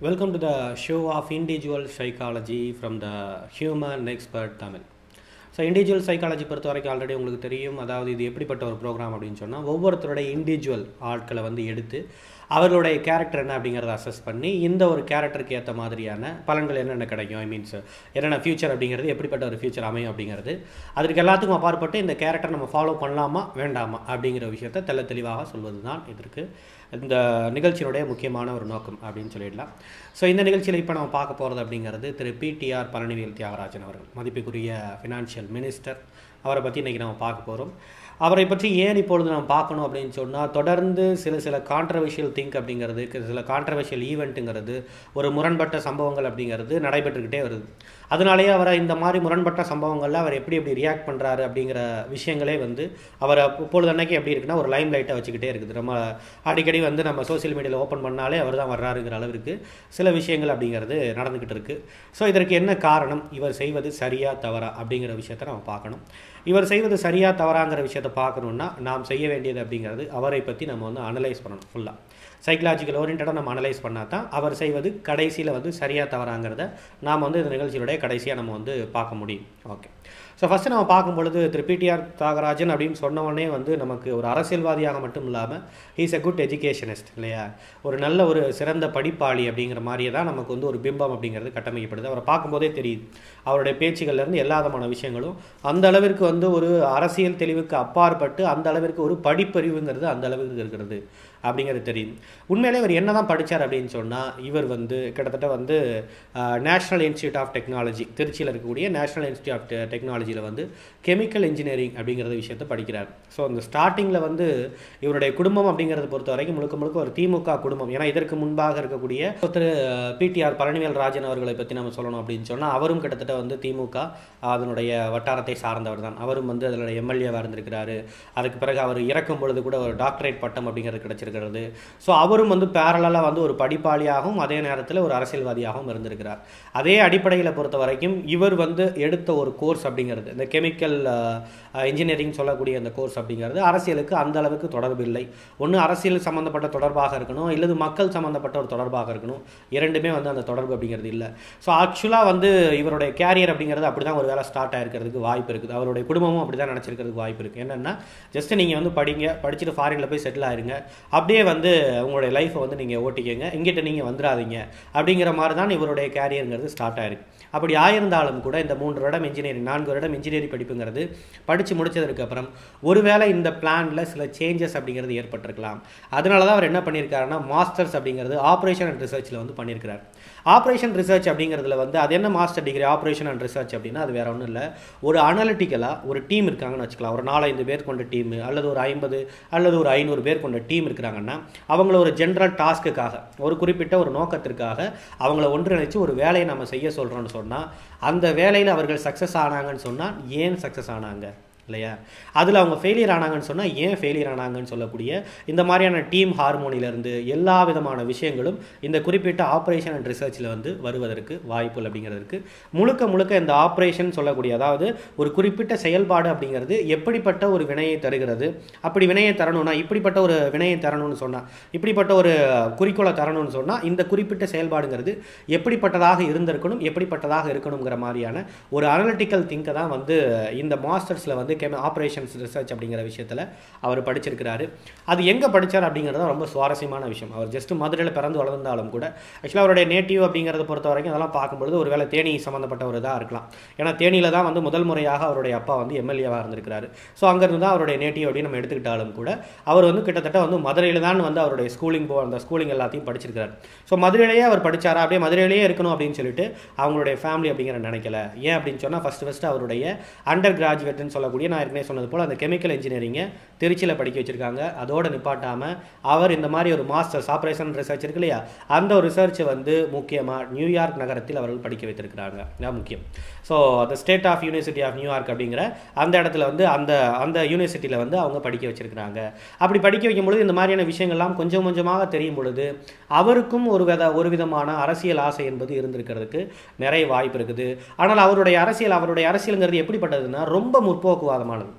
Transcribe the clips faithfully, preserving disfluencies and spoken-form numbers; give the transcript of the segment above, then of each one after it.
Welcome to the show of individual psychology from the human expert Tamil. So individual psychology பொறுத்த வரைக்கும் already உங்களுக்கு தெரியும். அதாவது இது எப்படிப்பட்ட ஒரு ப்ரோக்ராம் அப்படின்னு சொன்னால், ஒவ்வொருத்தருடைய இண்டிவிஜுவல் ஆட்களை வந்து எடுத்து அவர்களுடைய கேரக்டர் என்ன அப்படிங்கிறத அசஸ் பண்ணி இந்த ஒரு கேரக்டருக்கு ஏற்ற மாதிரியான பலன்கள் என்னென்ன கிடைக்கும், ஐ மீன்ஸ் என்னென்ன ஃபியூச்சர் அப்படிங்கிறது எப்படிப்பட்ட ஒரு ஃபியூச்சர் அமையும் அப்படிங்கிறது, அதற்கு எல்லாத்துக்கும் அப்பாற்பட்டு இந்த கேரக்டர் நம்ம ஃபாலோ பண்ணலாமா வேண்டாமா அப்படிங்கிற விஷயத்தை தெள்ள தெளிவாக சொல்வது தான் இதற்கு இந்த நிகழ்ச்சியினுடைய முக்கியமான ஒரு நோக்கம் அப்படின்னு சொல்லிடலாம். ஸோ இந்த நிகழ்ச்சியில் இப்போ நம்ம பார்க்க போகிறது அப்படிங்கிறது திரு பிடிஆர் பழனிவேல் தியாகராஜன் அவர்கள், மதிப்புக்குரிய ஃபினான்ஷியல் மினிஸ்டர். அவரை பற்றி இன்றைக்கி நம்ம பார்க்க போகிறோம். அவரை பற்றி ஏன் இப்பொழுது நம்ம பார்க்கணும் அப்படின்னு சொன்னால், தொடர்ந்து சில சில கான்ட்ரவர்ஷியல் திங்க் அப்படிங்கிறது, சில கான்ட்ரவர்ஷியல் ஈவெண்ட்டுங்கிறது, ஒரு முரண்பட்ட சம்பவங்கள் அப்படிங்கிறது நடைபெற்றுக்கிட்டே வருது. அதனாலேயே அவரை இந்த மாதிரி முரண்பட்ட சம்பவங்களில் அவர் எப்படி எப்படி ரியாக்ட் பண்ணுறாரு அப்படிங்கிற விஷயங்களே வந்து அவரை இப்பொழுது அன்னைக்கு எப்படி இருக்குன்னா ஒரு லைம் லைட்டாக வச்சுக்கிட்டே இருக்குது. நம்ம அடிக்கடி வந்து நம்ம சோசியல் மீடியாவில் ஓப்பன் பண்ணாலே அவர் தான் வர்றாருங்கிற அளவிற்கு சில விஷயங்கள் அப்படிங்கிறது நடந்துக்கிட்டு இருக்குது. ஸோ இதற்கு என்ன காரணம், இவர் செய்வது சரியா தவறா அப்படிங்கிற விஷயத்தை நம்ம பார்க்கணும். இவர் செய்வது சரியா தவறாங்கிற விஷயத்தை பார்க்கணுன்னா நாம் செய்ய வேண்டியது அப்படிங்கிறது, அவரை பற்றி நம்ம வந்து அனலைஸ் பண்ணணும். ஃபுல்லாக சைக்கலாஜிக்கல் ஓரியன்டாக நம்ம அனலைஸ் பண்ணால் தான் அவர் செய்வது கடைசியில் வந்து சரியா தவறாங்கிறத நாம் வந்து இந்த நிகழ்ச்சியுடைய கடைசியாக நம்ம வந்து பார்க்க முடியும். ஓகே, ஸோ ஃபஸ்ட்டு நம்ம பார்க்கும்பொழுது திரு பிடிஆர் தியாகராஜன் அப்படின்னு சொன்னவொடனே வந்து நமக்கு ஒரு அரசியல்வாதியாக மட்டும் இல்லாமல் ஹீஸ் எ குட் எஜுகேஷனிஸ்ட் இல்லையா, ஒரு நல்ல ஒரு சிறந்த படிப்பாளி அப்படிங்கிற மாதிரியே தான் நமக்கு வந்து ஒரு பிம்பம் அப்படிங்கிறது கட்டமைக்கப்படுது. அவரை பார்க்கும்போதே தெரியுது, அவருடைய பேச்சுகள்லேருந்து எல்லா விதமான விஷயங்களும் அந்த அளவிற்கு வந்து ஒரு அரசியல் தெளிவுக்கு அப்பாற்பட்டு அந்த அளவிற்கு ஒரு படிப்பறிவுங்கிறது அந்த அளவுக்கு இருக்கிறது அப்படிங்கிறது தெரியும். உண்மையிலே இவர் என்ன தான் படித்தார் அப்படின்னு சொன்னால், இவர் வந்து கிட்டத்தட்ட வந்து நேஷ்னல் இன்ஸ்டியூட் ஆஃப் டெக்னாலஜி, திருச்சியில் இருக்கக்கூடிய நேஷ்னல் இன்ஸ்டியூட் ஆஃப் டெக்னாலஜியில் வந்து கெமிக்கல் இன்ஜினியரிங் அப்படிங்கிறத விஷயத்தை படிக்கிறார். ஸோ அந்த ஸ்டார்டிங்கில் வந்து இவருடைய குடும்பம் அப்படிங்கிறத பொறுத்த வரைக்கும் முழுக்க முழுக்க ஒரு திமுக குடும்பம். ஏன்னா இதற்கு முன்பாக இருக்கக்கூடிய திரு பிடிஆர் பழனிவேல் ராஜன் அவர்களை பற்றி நம்ம சொல்லணும் அப்படின்னு சொன்னால், அவரும் கிட்டத்தட்ட வந்து திமுக அதனுடைய வட்டாரத்தை சார்ந்தவர் தான். அவரும் வந்து அதனுடைய எம்எல்ஏவாக இருந்திருக்கிறாரு. அதுக்கு பிறகு அவர் இறக்கும் பொழுது கூட ஒரு டாக்டரேட் பட்டம் அப்படிங்கிறது கிடைச்சிருக்கு. ஸோ அவரும் வந்து பேரலாக வந்து ஒரு படிப்பாளியாகவும் அதே நேரத்தில் ஒரு அரசியல்வாதியாகவும் இருந்திருக்கிறார். அதே அடிப்படையில் பொறுத்த வரைக்கும் இவர் வந்து எடுத்த ஒரு கோர்ஸ் அப்படிங்கிறது, இந்த கெமிக்கல் இன்ஜினியரிங் சொல்லக்கூடிய அந்த கோர்ஸ் அப்படிங்கிறது அரசியலுக்கு அந்த அளவுக்கு தொடர்பு இல்லை. ஒன்று அரசியல் சம்மந்தப்பட்ட தொடர்பாக இருக்கணும், இல்லது மக்கள் சம்மந்தப்பட்ட ஒரு தொடர்பாக இருக்கணும். இரண்டுமே வந்து அந்த தொடர்பு அப்படிங்கிறது இல்லை. ஸோ ஆக்சுவலாக வந்து இவருடைய கேரியர் அப்படிங்கிறது அப்படி தான் ஒரு வேலை ஸ்டார்ட் ஆகிருக்கிறதுக்கு வாய்ப்பு இருக்குது. அவருடைய குடும்பமும் அப்படி தான் நினச்சிருக்கிறதுக்கு வாய்ப்பு இருக்குது. என்னென்னா ஜஸ்ட் நீங்கள் வந்து படிங்க, படிச்சுட்டு ஃபாரினில் போய் செட்டில் ஆயிருங்க, அப்படியே வந்து உங்களுடைய லைஃப்பை வந்து நீங்கள் ஓட்டிக்கங்க, இங்கிட்ட நீங்கள் வந்துடாதீங்க அப்படிங்கிற மாதிரி தான் இவருடைய கேரியருங்கிறது ஸ்டார்ட் ஆயிருக்கு. அப்படி ஆயிருந்தாலும் கூட இந்த மூன்று வருடம் இன்ஜினியரிங் நான்கு வருடம் இன்ஜினியரிங் படிப்புங்கிறது படித்து முடிச்சதுக்கப்புறம் ஒருவேளை இந்த பிளானில் சில சேஞ்சஸ் அப்படிங்கிறது ஏற்பட்டிருக்கலாம். அதனால தான் அவர் என்ன பண்ணியிருக்காருன்னா, மாஸ்டர்ஸ் அப்படிங்கிறது ஆப்ரேஷன் அண்ட் ரிசர்ச்சில் வந்து பண்ணியிருக்கிறார். ஆப்ரேஷன் ரிசர்ச் அப்படிங்கிறதுல வந்து அது என்ன master degree operation and research அப்படின்னா, அது வேற ஒன்றும் இல்லை, ஒரு அனலிட்டிக்கலாக ஒரு டீம் இருக்காங்கன்னு வச்சுக்கலாம். ஒரு நாலஞ்சு பேர் கொண்ட டீம் அல்லது ஒரு ஐம்பது அல்லது ஒரு ஐநூறு பேர் கொண்ட டீம் இருக்கிறாங்கன்னா, அவங்கள ஒரு ஜென்ரல் டாஸ்க்குக்காக, ஒரு குறிப்பிட்ட ஒரு நோக்கத்திற்காக அவங்கள ஒன்றிணைச்சு ஒரு வேலையை நம்ம செய்ய சொல்கிறோன்னு சொன்னால், அந்த வேலையில் அவர்கள் சக்ஸஸ் ஆனாங்கன்னு சொன்னால் ஏன் சக்ஸஸ் ஆனாங்க இல்லையா, அதில் அவங்க ஃபெயிலியர் ஆனாங்கன்னு சொன்னால் ஏன் ஃபெயிலியர் ஆனாங்கன்னு சொல்லக்கூடிய இந்த மாதிரியான டீம் ஹார்மோனியிலேருந்து எல்லா விதமான விஷயங்களும் இந்த குறிப்பிட்ட ஆப்ரேஷன் அண்ட் ரிசர்ச்சில் வந்து வருவதற்கு வாய்ப்புகள் அப்படிங்கிறதுக்கு முழுக்க முழுக்க இந்த ஆப்ரேஷன் சொல்லக்கூடிய, அதாவது ஒரு குறிப்பிட்ட செயல்பாடு அப்படிங்கிறது எப்படிப்பட்ட ஒரு வினையை தருகிறது, அப்படி வினையை தரணும்னா இப்படிப்பட்ட ஒரு வினையை தரணும்னு சொன்னால், இப்படிப்பட்ட ஒரு குறிக்கோளை தரணும்னு சொன்னால் இந்த குறிப்பிட்ட செயல்பாடுங்கிறது எப்படிப்பட்டதாக இருந்திருக்கணும், எப்படிப்பட்டதாக இருக்கணுங்கிற மாதிரியான ஒரு அனலிட்டிக்கல் திங்கை தான் வந்து இந்த மாஸ்டர்ஸில் வந்து ஆப்ரேஷன்ஸ் ரிசர்ச் அப்படிங்கிற விஷயத்தில் அவர் படிச்சிருக்கிறாரு. அது எங்கே படித்தார் அப்படிங்கிறது ரொம்ப சுவாரஸ்யமான விஷயம். அவர் ஜஸ்ட் மதுரையில் பிறந்து வளர்ந்தாலும் கூட ஆக்சுவலாக அவருடைய நேட்டிவ் அப்படிங்கிறத பொறுத்த வரைக்கும் அதெல்லாம் பார்க்கும்பொழுது ஒரு வேளை தேனி சம்மந்தப்பட்ட ஒரு இதாக இருக்கலாம். ஏன்னா தேனியில் தான் வந்து முதல் முறையாக அவருடைய அப்பா வந்து எம்எல்ஏவாக இருந்திருக்கிறாரு. ஸோ அங்கேருந்து தான் அவருடைய நேட்டிவ் அப்படின்னு நம்ம எடுத்துக்கிட்டாலும் கூட அவர் வந்து கிட்டத்தட்ட வந்து மதுரையில் தான் வந்து அவருடைய ஸ்கூலிங் போ அந்த ஸ்கூலிங் எல்லாத்தையும் படிச்சிருக்கிறார். ஸோ மதுரையிலேயே அவர் படித்தாரா, அப்படியே மதுரையிலேயே இருக்கணும் அப்படின்னு சொல்லிட்டு அவங்களுடைய ஃபேமிலி அப்படிங்கிற நினைக்கல. ஏன் அப்படின்னு சொன்னால், ஃபஸ்ட்டு ஃபஸ்ட்டு அவருடைய அண்டர் கிராஜுவேட்னு சொல்லக்கூடிய, நான் ஏற்கனவே சொன்னது போல் அந்த கெமிக்கல் இன்ஜினியரிங்கை திருச்சியில் படிக்க வச்சிருக்காங்க. அதோடு நிப்பாட்டாமல் அவர் இந்த மாதிரி ஒரு மாஸ்டர்ஸ் ஆப்ரேஷன் ரிசர்ச் இருக்கு இல்லையா, அந்த ஒரு ரிசர்ச்சை வந்து முக்கியமாக நியூயார்க் நகரத்தில் அவர்கள் படிக்க வைத்திருக்கிறாங்க. அதான் முக்கியம். ஸோ அந்த state of university of New York அப்படிங்கிற அந்த இடத்துல வந்து அந்த அந்த யூனிவர்சிட்டியில் வந்து அவங்க படிக்க வச்சிருக்கிறாங்க. அப்படி படிக்க வைக்கும் பொழுது இந்த மாதிரியான விஷயங்கள்லாம் கொஞ்சம் கொஞ்சமாக தெரியும் பொழுது அவருக்கும் ஒரு வித ஒரு விதமான அரசியல் ஆசை என்பது இருந்திருக்கிறதுக்கு நிறைய வாய்ப்பு இருக்குது. ஆனால் அவருடைய அரசியல் அவருடைய அரசியலுங்கிறது எப்படிப்பட்டதுன்னா ரொம்ப முற்போக்குவாதமானது.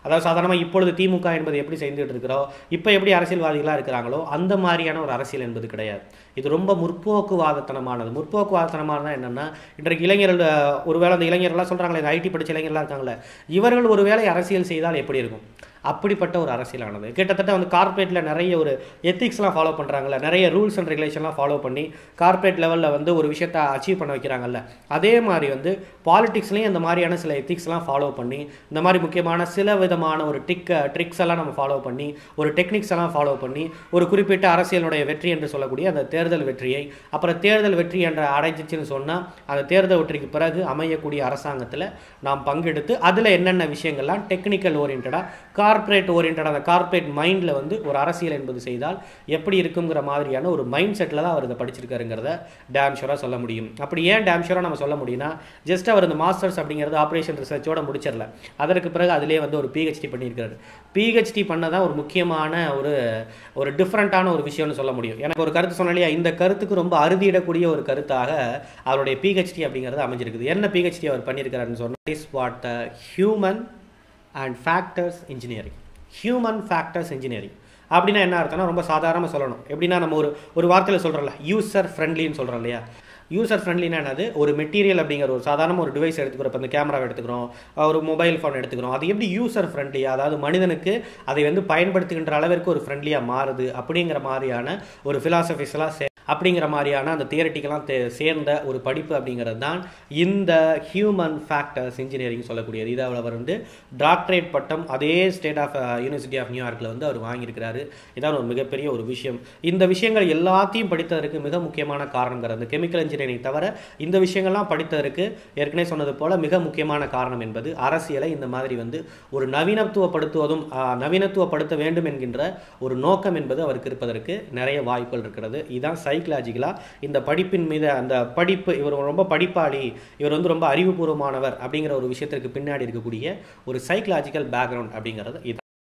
அதாவது சாதாரணமாக இப்பொழுது திமுக என்பது எப்படி செய்துட்டு இருக்கிறோம், இப்போ எப்படி அரசியல்வாதிகளாக இருக்கிறாங்களோ அந்த மாதிரியான ஒரு அரசியல் என்பது கிடையாது. இது ரொம்ப முற்போக்குவாதத்தனமானது. முற்போக்குவாதத்தனமானது என்னென்னா, இன்றைக்கு இளைஞர்கள் ஒருவேளை அந்த இளைஞர்கள்லாம் சொல்கிறாங்களே, ஐடி படித்த இளைஞர்களாக இருக்காங்களே, இவர்கள் ஒருவேளை அரசியல் செய்தால் எப்படி இருக்கும்? அப்படிப்பட்ட ஒரு அரசியலானது. கிட்டத்தட்ட வந்து கார்ப்பரேட்டில் நிறைய ஒரு எத்திக்ஸ்லாம் ஃபாலோ பண்ணுறாங்கல்ல, நிறைய ரூல்ஸ் அண்ட் ரெகுலேஷன்லாம் ஃபாலோ பண்ணி கார்ப்பரேட் லெவலில் வந்து ஒரு விஷயத்தை அச்சீவ் பண்ண வைக்கிறாங்கல்ல, அதே மாதிரி வந்து பாலிடிக்ஸ்லேயும் இந்த மாதிரியான சில எத்திக்ஸ்லாம் ஃபாலோ பண்ணி, இந்த மாதிரி முக்கியமான சில விதமான ஒரு டிக் ட்ரிக்ஸ் எல்லாம் நம்ம ஃபாலோ பண்ணி, ஒரு டெக்னிக்ஸ் எல்லாம் ஃபாலோ பண்ணி, ஒரு குறிப்பிட்ட அரசியலுடைய வெற்றி என்று சொல்லக்கூடிய அந்த தேர்தல் வெற்றியை, அப்புறம் தேர்தல் வெற்றி என்ற அடைஞ்சிச்சுன்னு சொன்னால் அந்த தேர்தல் வெற்றிக்கு பிறகு அமையக்கூடிய அரசாங்கத்தில் நாம் பங்கெடுத்து அதில் என்னென்ன விஷயங்கள்லாம் டெக்னிக்கல் ஓரியன்டாக கார்ப்பரேட் ஓரியன்டாக அந்த கார்ப்பரேட் மைண்டில் வந்து ஒரு அரசியல் என்பது செய்தால் எப்படி இருக்குங்கிற மாதிரியான ஒரு மைண்ட் செட்டில் தான் அவர் இதை படிச்சிருக்காருங்கிறத டேம் ஷூராக சொல்ல முடியும். அப்படி ஏன் டேம் ஷூராக நம்ம சொல்ல முடியும்னா, ஜஸ்ட் அவர் இந்த மாஸ்டர்ஸ் அப்படிங்கிறது ஆப்ரேஷன் ரிசர்ச்சோட முடிச்சிடல, அதற்கு பிறகு அதிலே வந்து ஒரு பிஹெச்டி பண்ணியிருக்காரு. பிஹெச்டி பண்ணதான் ஒரு முக்கியமான ஒரு ஒரு டிஃப்ரெண்ட்டான ஒரு விஷயம்னு சொல்ல முடியும். எனக்கு ஒரு கருத்து சொன்னாலே இந்த கருத்துக்கு ரொம்ப அறுதியிடக்கூடிய ஒரு கருத்தாக அவருடைய பிஹெச்டி அப்படிங்கிறது அமைஞ்சிருக்குது. என்ன பிஹெச்டி அவர் பண்ணியிருக்காருன்னு சொன்னால், is what the human and factors engineering. Human factors engineering அப்படின்னா என்ன அர்த்தம்னா, ரொம்ப சாதாரணமாக சொல்லணும். எப்படின்னா, நம்ம ஒரு ஒரு வார்த்தையில் சொல்கிறோம்ல, யூசர் ஃப்ரெண்ட்லின்னு சொல்கிறோம் இல்லையா. யூசர் ஃப்ரெண்ட்லினா என்னது, ஒரு மெட்டீரியல் அப்படிங்கிற ஒரு சாதாரண ஒரு டிவைஸ் எடுத்துக்கிறோம். இப்போ இந்த கேமராவை எடுத்துக்கிறோம், ஒரு மொபைல் ஃபோன் எடுத்துக்கிறோம். அது எப்படி யூசர் ஃப்ரெண்ட்லியாக, அதாவது மனிதனுக்கு அதை வந்து பயன்படுத்துகின்ற அளவிற்கு ஒரு ஃப்ரெண்ட்லியாக மாறுது அப்படிங்கிற மாதிரியான ஒரு ஃபிலாசபிஸ்லாம் சே அப்படிங்கிற மாதிரியான அந்த தியரட்டிக்கெல்லாம் சேர்ந்த ஒரு படிப்பு அப்படிங்கிறது தான் இந்த ஹியூமன் ஃபேக்டர்ஸ் இன்ஜினியரிங் சொல்லக்கூடியது. இதை அவர் வந்து டாக்டரேட் பட்டம் அதே ஸ்டேட் ஆஃப் யூனிவர்சிட்டி ஆஃப் நியூயார்க்கில் வந்து அவர் வாங்கியிருக்கிறாரு. இதான் ஒரு மிகப்பெரிய ஒரு விஷயம். இந்த விஷயங்கள் எல்லாத்தையும் படித்ததற்கு மிக முக்கியமான காரணங்கிறது, கெமிக்கல் இன்ஜினியரிங் தவிர இந்த விஷயங்கள்லாம் படித்ததற்கு ஏற்கனவே சொன்னது போல மிக முக்கியமான காரணம் என்பது அரசியலை இந்த மாதிரி வந்து ஒரு நவீனத்துவப்படுத்துவதும் நவீனத்துவப்படுத்த வேண்டும் என்கின்ற ஒரு நோக்கம் என்பது அவருக்கு இருப்பதற்கு நிறைய வாய்ப்புகள் இருக்கிறது. இதுதான் சைக்கலாஜிக்கலாக இந்த படிப்பின் மீது அந்த படிப்பு, இவர் ரொம்ப படிப்பாளி, இவர் வந்து ரொம்ப அறிவுபூர்வமானவர் அப்படிங்கிற ஒரு விஷயத்திற்கு பின்னாடி இருக்கக்கூடிய ஒரு சைக்கலாஜிக்கல் பேக்ரவுண்ட் அப்படிங்கிறது இது.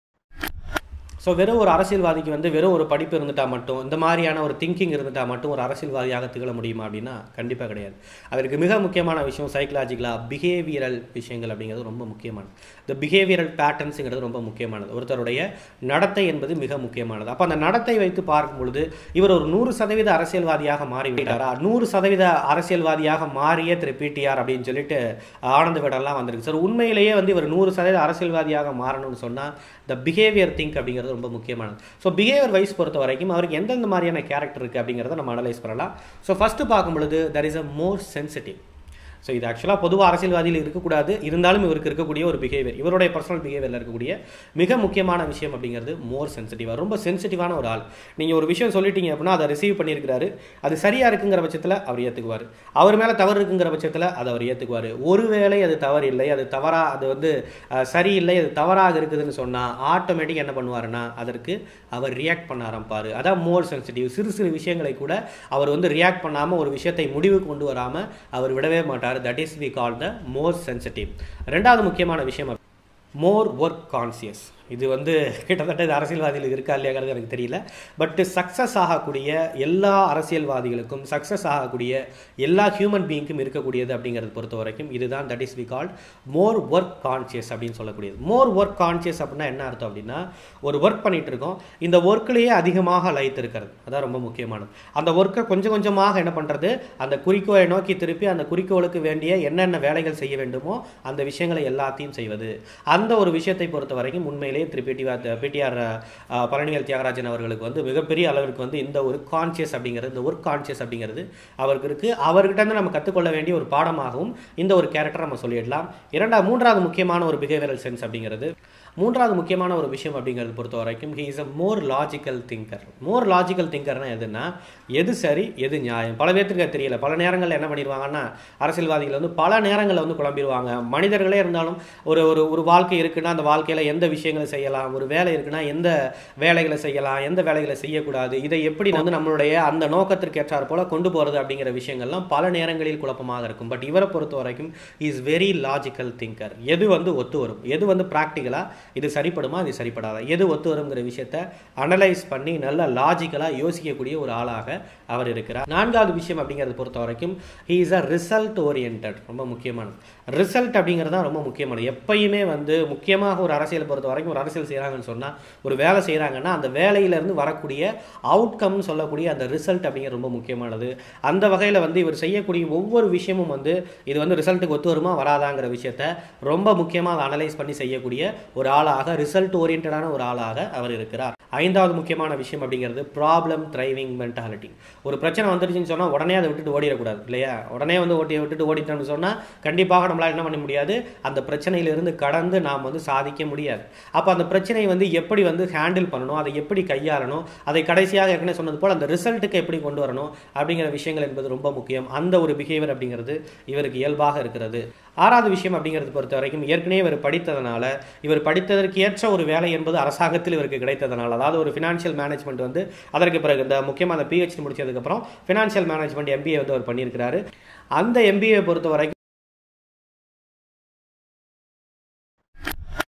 ஸோ வெறும் ஒரு அரசியல்வாதிக்கு வந்து வெறும் ஒரு படிப்பு இருந்துட்டால் மட்டும், இந்த மாதிரியான ஒரு திங்கிங் இருந்துட்டால் மட்டும் ஒரு அரசியல்வாதியாக திகழ முடியுமா அப்படின்னா கண்டிப்பாக கிடையாது. அதற்கு மிக முக்கியமான விஷயம் சைக்கலாஜிக்கலாக பிஹேவியரல் விஷயங்கள் அப்படிங்கிறது ரொம்ப முக்கியமானது. இந்த பிஹேவியரல் பேட்டர்ன்ஸுங்கிறது ரொம்ப முக்கியமானது. ஒருத்தருடைய நடத்தை என்பது மிக முக்கியமானது. அப்போ அந்த நடத்தை வைத்து பார்க்கும் பொழுது இவர் ஒரு நூறு சதவீத அரசியல்வாதியாக மாறிவிட்டாரா, நூறு சதவீத அரசியல்வாதியாக மாறிய திரு பிடிஆர் அப்படின்னு சொல்லிட்டு ஆனந்த விடலாம் வந்திருக்கு சார். உண்மையிலேயே வந்து இவர் நூறு சதவீத அரசியல்வாதியாக மாறணும்னு சொன்னால் இந்த பிஹேவியர் திங்க் அப்படிங்கிறது ரொம்ப முக்கியமானது. ஸோ பிஹேவியர் வைஸ் பொறுத்த வரைக்கும் அவருக்கு எந்தெந்த மாதிரியான கேரக்டர் இருக்குது அப்படிங்கிறத நம்ம அனலைஸ் பண்ணலாம். ஸோ ஃபஸ்ட்டு பார்க்கும் பொழுது there is a more sensitive. So இது ஆக்சுவலாக பொதுவாக அரசியல்வாதியில் இருக்கக்கூடாது, இருந்தாலும் இவருக்கு இருக்கக்கூடிய ஒரு பிஹேவியர், இவருடைய பர்சனல் பிஹேவியரில் இருக்கக்கூடிய மிக முக்கியமான விஷயம் அப்படிங்கிறது மோர் சென்சிட்டிவாக, ரொம்ப சென்சிட்டிவான ஒரு ஆள். நீங்கள் ஒரு விஷயம் சொல்லிட்டீங்க அப்படின்னா அதை ரிசீவ் பண்ணியிருக்கிறாரு, அது சரியாக இருக்குங்கிற பட்சத்தில் அவர் ஏற்றுக்குவார், அவர் மேலே தவறு இருக்குங்கிற பட்சத்தில் அதை அவர் ஏற்றுக்குவார். ஒருவேளை அது தவறு இல்லை, அது தவறாக, அது வந்து சரியில்லை, அது தவறாக இருக்குதுன்னு சொன்னால் ஆட்டோமேட்டிக் என்ன பண்ணுவாருன்னா அதற்கு அவர் ரியாக்ட் பண்ண ஆரம்பிப்பார். அதான் மோர் சென்சிட்டிவ். சிறு சிறு விஷயங்களை கூட அவர் வந்து ரியாக்ட் பண்ணாமல், ஒரு விஷயத்தை முடிவு கொண்டு வராமல் அவர் விடவே மாட்டார். That is we call the more sensitive. ரெண்டாவது முக்கியமான விஷயம் more work conscious. இது வந்து கிட்டத்தட்ட இது அரசியல்வாதிகளுக்கு இருக்கா இல்லையாங்கிறது எனக்கு தெரியல. பட் சக்ஸஸ் ஆகக்கூடிய எல்லா அரசியல்வாதிகளுக்கும், சக்ஸஸ் ஆகக்கூடிய எல்லா ஹியூமன் பீயிங்க்கும் இருக்கக்கூடியது அப்படிங்கிறது பொறுத்த வரைக்கும் இதுதான் that is we called more work conscious அப்படின்னு சொல்லக்கூடியது. மோர் ஒர்க் கான்சியஸ் அப்படின்னா என்ன அர்த்தம் அப்படின்னா, ஒரு ஒர்க் பண்ணிட்டு இருக்கோம், இந்த ஒர்க்லேயே அதிகமாக லயித்து இருக்கிறது, அதான் ரொம்ப முக்கியமானது. அந்த ஒர்க்கை கொஞ்சம் கொஞ்சமாக என்ன பண்ணுறது, அந்த குறிக்கோளை நோக்கி திருப்பி அந்த குறிக்கோளுக்கு வேண்டிய என்னென்ன வேலைகள் செய்ய வேண்டுமோ அந்த விஷயங்களை எல்லாத்தையும் செய்வது. அந்த ஒரு விஷயத்தை பொறுத்த வரைக்கும் உண்மையில் திரு பிடிஆர் பழனிவேல் தியாகராஜன் அவர்களுக்கு வந்து மிகப்பெரிய அளவிற்கு வந்து இந்த ஒரு கான்சியஸ் அப்படிங்கிறது, இந்த ஒர்க் கான்சியஸ் அப்படிங்கிறது அவருக்கு இருக்கு. அவர்கிட்ட இருந்து நம்ம கற்றுக்கொள்ள வேண்டிய ஒரு பாடமாகவும் இந்த ஒரு கேரக்டர் நம்ம சொல்லிடலாம். இரண்டாவது மூன்றாவது முக்கியமான ஒரு பிஹேவியரல் சென்ஸ் அப்படிங்கிறது, மூன்றாவது முக்கியமான ஒரு விஷயம் அப்படிங்கிறது பொறுத்த வரைக்கும் he is a more logical thinker. More logical திங்கர்னா எதுனா, எது சரி எது நியாயம். பல பேருக்கு தெரியல. பல நேரங்களில் என்ன பண்ணிடுவாங்கன்னா அரசியல்வாதிகள் வந்து பல நேரங்களில் வந்து குழம்பிடுவாங்க. மனிதர்களே இருந்தாலும் ஒரு ஒரு ஒரு வாழ்க்கை இருக்குன்னா அந்த வாழ்க்கையில் எந்த விஷயங்களை செய்யலாம், ஒரு வேலை இருக்குன்னா எந்த வேலைகளை செய்யலாம், எந்த வேலைகளை செய்யக்கூடாது, இதை எப்படி வந்து நம்மளுடைய அந்த நோக்கத்திற்கு ஏற்றார் போல கொண்டு போகிறது அப்படிங்கிற விஷயங்கள்லாம் பல நேரங்களில் குழப்பமாக இருக்கும். பட் இவரை பொறுத்த வரைக்கும் இஸ் வெரி லாஜிக்கல் திங்கர். எது வந்து ஒத்து வரும், எது வந்து ப்ராக்டிக்கலாக இது சரிப்படுமா, இது சரிப்படாதா, எது ஒத்து வருங்கிற விஷயத்தை அனலைஸ் பண்ணி நல்ல லாஜிக்கலாக யோசிக்கக்கூடிய ஒரு ஆளாக அவர் இருக்கிறார். நான்காவது விஷயம் அப்படிங்கிறத பொறுத்த வரைக்கும் he is a result oriented. ரொம்ப முக்கியமானது ரிசல்ட் அப்படிங்கிறது தான் ரொம்ப முக்கியமானது. எப்பயுமே வந்து முக்கியமாக ஒரு அரசியலை பொறுத்த வரைக்கும் ஒரு அரசியல் செய்கிறாங்கன்னு சொன்னால், ஒரு வேலை செய்கிறாங்கன்னா அந்த வேலையிலேருந்து வரக்கூடிய அவுட்கம்னு சொல்லக்கூடிய அந்த ரிசல்ட் அப்படிங்கிறது ரொம்ப முக்கியமானது. அந்த வகையில் வந்து இவர் செய்யக்கூடிய ஒவ்வொரு விஷயமும் வந்து இது வந்து ரிசல்ட்டுக்கு ஒத்து வருமா வராதாங்கிற விஷயத்த ரொம்ப முக்கியமாக அனலைஸ் பண்ணி செய்யக்கூடிய ஒரு ஆளாக, ரிசல்ட் ஓரியன்டான ஒரு ஆளாக அவர் இருக்கிறார். ஐந்தாவது முக்கியமான விஷயம் அப்படிங்கிறது ப்ராப்ளம் த்ரைவிங் மென்டாலிட்டி. ஒரு பிரச்சனை வந்துருச்சுன்னு சொன்னால் உடனே அதை விட்டுட்டு ஓடிடக்கூடாது இல்லையா? உடனே வந்து ஓட்டி விட்டுட்டு ஓடிட்டோம்னு சொன்னால் கண்டிப்பாக நம்மளால் என்ன பண்ண முடியாது, அந்த பிரச்சனையிலிருந்து கடந்து நாம் வந்து சாதிக்க முடியாது. அப்போ அந்த பிரச்சனையை வந்து எப்படி வந்து ஹேண்டில் பண்ணணும், அதை எப்படி கையாளணும், அதை கடைசியாக ஏற்கனவே சொன்னது போல் அந்த ரிசல்ட்டுக்கு எப்படி கொண்டு வரணும் அப்படிங்கிற விஷயங்கள் என்பது ரொம்ப முக்கியம். அந்த ஒரு பிஹேவியர் அப்படிங்கிறது இவருக்கு இயல்பாக இருக்கிறது. ஆறாவது விஷயம் அப்படிங்கிறது பொறுத்த வரைக்கும் ஏற்கனவே இவர் படித்ததனால, இவர் படித்ததற்கு ஏற்ற ஒரு வேலை என்பது அரசாங்கத்தில் இவருக்கு கிடைத்ததனால, அதாவது ஒரு ஃபினான்ஷியல் மேனேஜ்மெண்ட் வந்து அதற்கு பிறகு இந்த முக்கியமாக அந்த பிஹெச்டி முடிச்சதுக்கப்புறம் ஃபினான்ஷியல் மேனேஜ்மெண்ட் எம்பிஏ வந்து அவர் பண்ணியிருக்கிறாரு. அந்த எம்பிஏ பொறுத்த வரைக்கும்